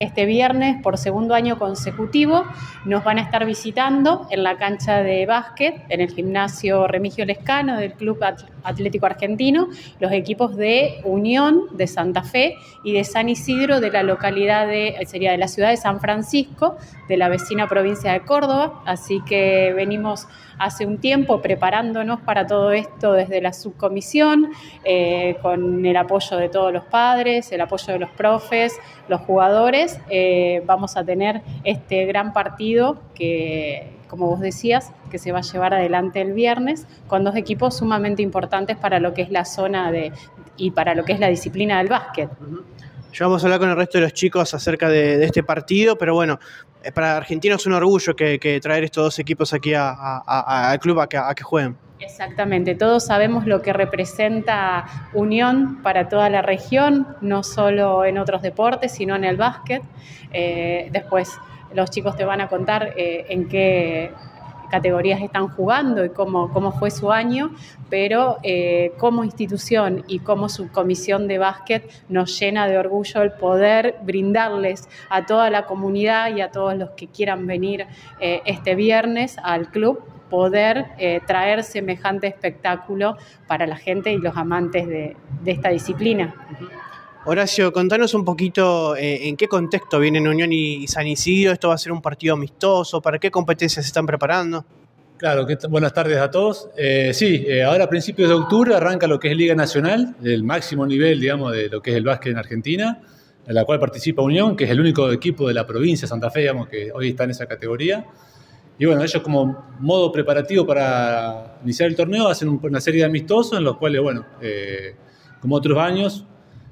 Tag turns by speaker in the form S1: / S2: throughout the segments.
S1: este viernes, por segundo año consecutivo, nos van a estar visitando en la cancha de básquet, en el gimnasio Remigio Lescano del Club Atlético Argentino, los equipos de Unión, de Santa Fe y de San Isidro, de la localidad sería de la ciudad de San Francisco, de la vecina provincia de Córdoba. Así que venimos hace un tiempo preparándonos para todo esto desde la subcomisión, con el apoyo de todos los padres, el apoyo de los profes, los jugadores. Vamos a tener este gran partido que, como vos decías, que se va a llevar adelante el viernes, con dos equipos sumamente importantes para lo que es la zona y para lo que es la disciplina del básquet.
S2: Ya vamos a hablar con el resto de los chicos acerca de este partido, pero bueno, para Argentina es un orgullo que traer estos dos equipos aquí al club a que jueguen.
S1: Exactamente, todos sabemos lo que representa Unión para toda la región, no solo en otros deportes, sino en el básquet. Después los chicos te van a contar en qué categorías están jugando y cómo fue su año, pero como institución y como subcomisión de básquet nos llena de orgullo el poder brindarles a toda la comunidad y a todos los que quieran venir este viernes al club, poder traer semejante espectáculo para la gente y los amantes de esta disciplina.
S2: Horacio, contanos un poquito en qué contexto vienen Unión y San Isidro. ¿Esto va a ser un partido amistoso? ¿Para qué competencias se están preparando?
S3: Claro, buenas tardes a todos. Ahora a principios de octubre arranca lo que es Liga Nacional, el máximo nivel, digamos, de lo que es el básquet en Argentina, en la cual participa Unión, que es el único equipo de la provincia de Santa Fe, digamos, que hoy está en esa categoría. Y bueno, ellos como modo preparativo para iniciar el torneo hacen una serie de amistosos en los cuales, bueno, como otros años,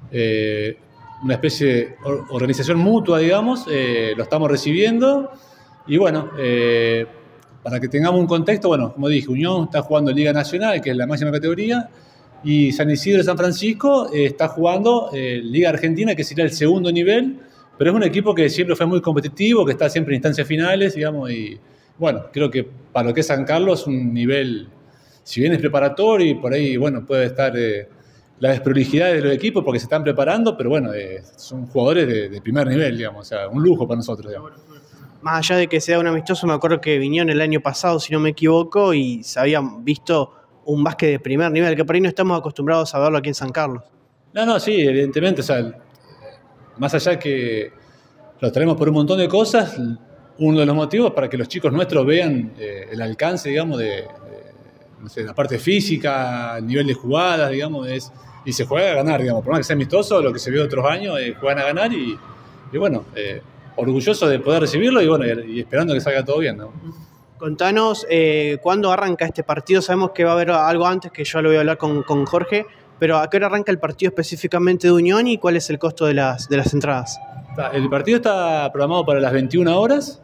S3: una especie de organización mutua, digamos, lo estamos recibiendo. Y bueno, para que tengamos un contexto, bueno, como dije, Unión está jugando Liga Nacional, que es la máxima categoría, y San Isidro de San Francisco está jugando Liga Argentina, que sería el segundo nivel, pero es un equipo que siempre fue muy competitivo, que está siempre en instancias finales, digamos, y bueno, creo que para lo que es San Carlos es un nivel, si bien es preparatorio y por ahí, bueno, puede estar la desprolijidad de los equipos porque se están preparando, pero bueno, son jugadores de primer nivel, digamos, o sea, un lujo para nosotros, digamos.
S2: Más allá de que sea un amistoso, me acuerdo que vinieron el año pasado, si no me equivoco, y se habían visto un básquet de primer nivel, que por ahí no estamos acostumbrados a verlo aquí en San Carlos.
S3: No, sí, evidentemente, o sea, más allá que los traemos por un montón de cosas, uno de los motivos para que los chicos nuestros vean el alcance, digamos, no sé, la parte física, el nivel de jugadas, digamos, y se juega a ganar, digamos, por más que sea amistoso, lo que se vio otros años, juegan a ganar y bueno, orgulloso de poder recibirlo y bueno, y esperando que salga todo bien, ¿no?
S2: Contanos, ¿cuándo arranca este partido? Sabemos que va a haber algo antes, que yo lo voy a hablar con Jorge, pero ¿a qué hora arranca el partido específicamente de Unión y cuál es el costo de las entradas?
S3: El partido está programado para las 21 horas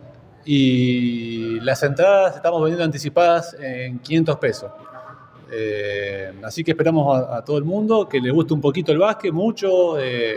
S3: y las entradas estamos vendiendo anticipadas en 500 pesos. Así que esperamos a todo el mundo que le guste un poquito el básquet, mucho.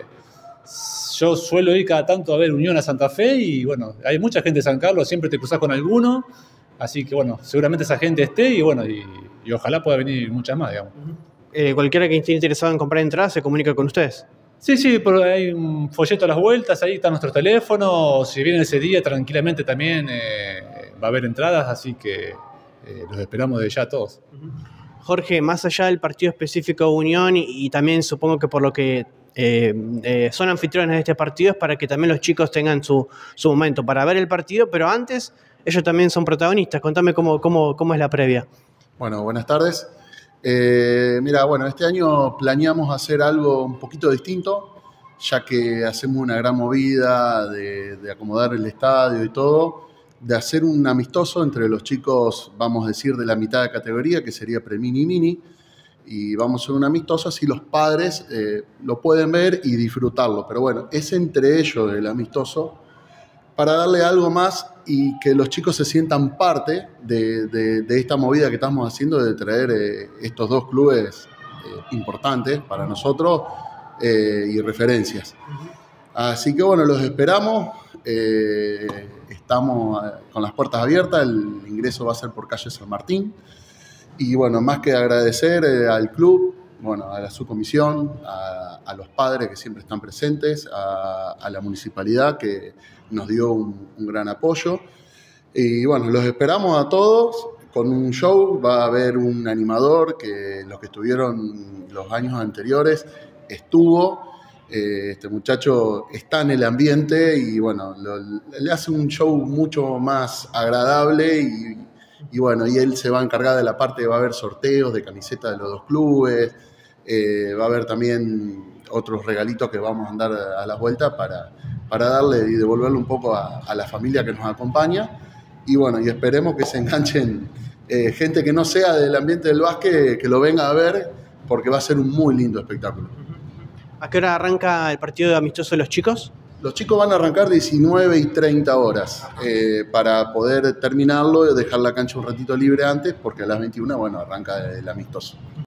S3: Yo suelo ir cada tanto a ver Unión a Santa Fe y bueno, hay mucha gente de San Carlos, siempre te cruzás con alguno. Así que bueno, seguramente esa gente esté y bueno, y ojalá pueda venir muchas más, digamos.
S2: Cualquiera que esté interesado en comprar entradas se comunica con ustedes.
S3: Sí, pero hay un folleto a las vueltas, ahí está nuestro teléfono. Si vienen ese día, tranquilamente también va a haber entradas, así que los esperamos de ya todos.
S2: Jorge, más allá del partido específico de Unión y también supongo que por lo que son anfitriones de este partido es para que también los chicos tengan su momento para ver el partido, pero antes ellos también son protagonistas. Contame cómo es la previa.
S4: Bueno, buenas tardes. Mira, bueno, este año planeamos hacer algo un poquito distinto, ya que hacemos una gran movida de acomodar el estadio y todo, de hacer un amistoso entre los chicos, vamos a decir, de la mitad de categoría, que sería pre-mini y mini, y vamos a hacer un amistoso, así los padres lo pueden ver y disfrutarlo, pero bueno, es entre ellos el amistoso, para darle algo más y que los chicos se sientan parte de esta movida que estamos haciendo de traer estos dos clubes importantes para nosotros y referencias. Así que bueno, los esperamos. Estamos con las puertas abiertas, el ingreso va a ser por calle San Martín. Y bueno, más que agradecer al club, bueno, a la subcomisión, a los padres que siempre están presentes, a la municipalidad que nos dio un gran apoyo. Y bueno, los esperamos a todos con un show. Va a haber un animador que los que estuvieron los años anteriores estuvo. Este muchacho está en el ambiente y bueno, le hace un show mucho más agradable y bueno, y él se va a encargar de la parte, va a haber sorteos de camisetas de los dos clubes, va a haber también otros regalitos que vamos a andar a las vueltas para darle y devolverle un poco a la familia que nos acompaña. Y bueno, y esperemos que se enganchen gente que no sea del ambiente del básquet, que lo venga a ver, porque va a ser un muy lindo espectáculo.
S2: ¿A qué hora arranca el partido de amistoso de los chicos?
S4: Los chicos van a arrancar 19:30 para poder terminarlo y dejar la cancha un ratito libre antes, porque a las 21, bueno, arranca el amistoso.